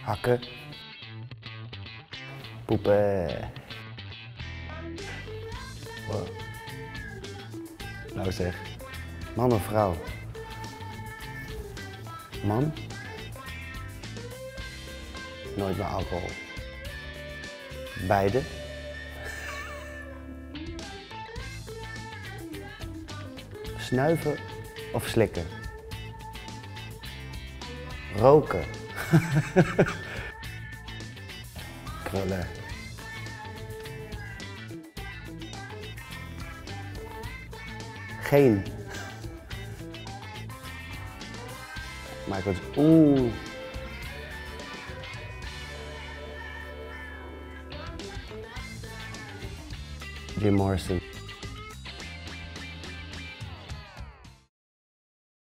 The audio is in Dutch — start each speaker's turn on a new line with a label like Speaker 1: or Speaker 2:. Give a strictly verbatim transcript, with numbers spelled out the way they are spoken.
Speaker 1: Hakken. Poepen. Wow. Nou zeg. Man of vrouw? Man? Nooit meer alcohol. Beide? Snuiven of slikken? Roken. Krullen. Geen. Michael, oeh. Jim Morrison.